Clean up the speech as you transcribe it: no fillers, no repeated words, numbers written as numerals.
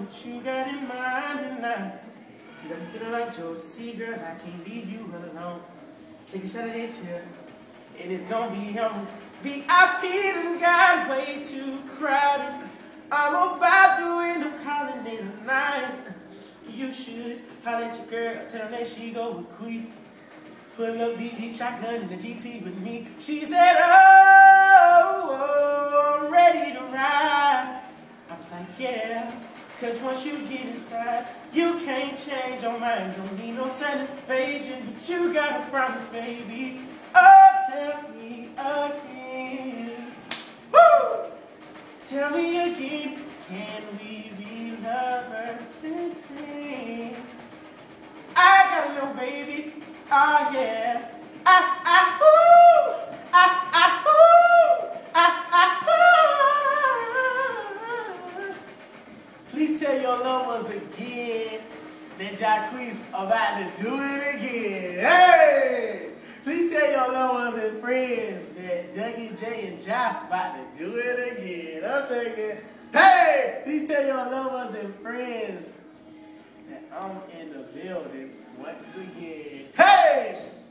what you got in mind tonight. You got me feeling like Joe C, girl, I can't leave you alone. Take a shot of this here, and it's gonna be on. VIP done got way too crowded. I'm about to end up calling it a night. You should holler at your girl, tell her that she go with Queen. Pull up beep shotgun in the GT with me. She said, oh, I'm ready to ride. I was like, yeah, cause once you get inside, you can't change your mind. Don't need no sign of invasion, but you got a promise, baby. Oh, tell me again. Woo! Tell me again, can we be lovers and friends? I gotta know, baby. Oh yeah. Ooh. Please tell your loved ones again that Jacquees about to do it again. Hey! Please tell your loved ones and friends that Dougie J and Jack about to do it again. I'm taking. Hey! Please tell your loved ones and friends that I'm in the building once again. Hey!